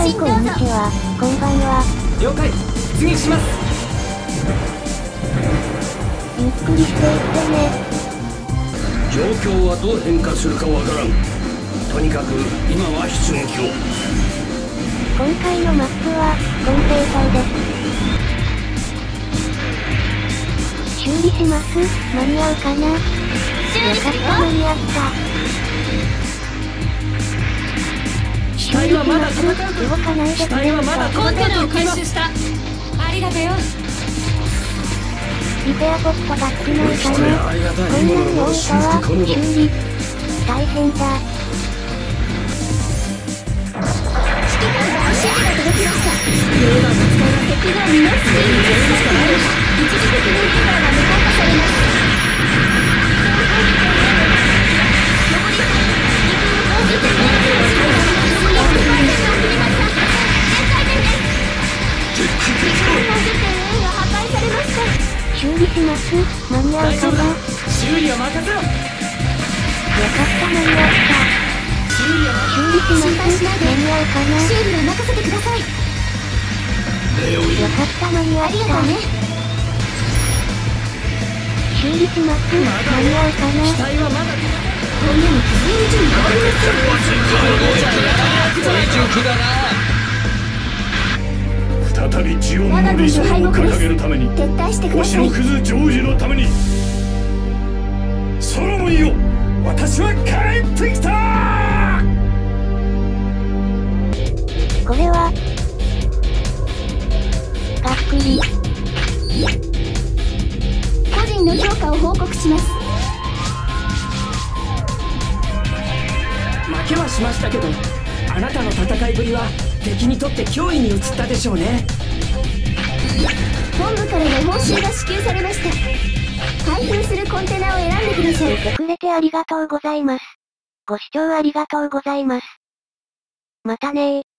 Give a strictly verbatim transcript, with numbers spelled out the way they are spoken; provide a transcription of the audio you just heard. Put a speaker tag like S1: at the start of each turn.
S1: んこんにちは、こんばんは。
S2: 了解、出撃します。
S1: ゆっくりしていってね。
S3: 状況はどう変化するかわからん。とにかく今は出撃を。
S1: 今回のマップはコンペイ隊です。修理します。間に合うかな。よかった間に合った。
S2: 機体はまだ戦うと。
S1: 動かないでくれると。
S2: 機体はまだ
S4: コンテナを回収した。ありがとよ。
S1: リペアポットが少ないかな。こんなに多いとは修理大変だ。
S4: 指揮官から指示が届きました。レーダーが使われ敵が見ます。一時的にレーダーが無効化されます。残り陸を攻撃で水圧の私を振りました。全開点です。陸の拠点 A が破壊されました。
S1: 修理します。間に合うかな。
S2: 修理は任せろ。
S1: よかった間に合った。
S2: 修理は
S1: 修理します。間に合うかな。
S4: 修理は任せてください。
S1: よかった間に合った。
S4: ありがとうね。
S1: 修理します。間に合うかな。
S2: 機体はまだ
S4: こんなに気づいうちに終わります。
S3: 再びジオンの理想を掲げるために、
S4: 撤退してくだ
S3: 星
S4: さい。
S3: のクズジョージのために、ソロモンよ、私は帰ってきた。
S1: これはがっくり。
S4: 個人の評価を報告します。
S2: 負けはしましたけど、あなたの戦いぶりは敵にとって脅威に移ったでしょうね。
S4: 本部からの報酬が支給されました。開封するコンテナを選んでください。
S1: 見てくれてありがとうございます。ご視聴ありがとうございます。またねー。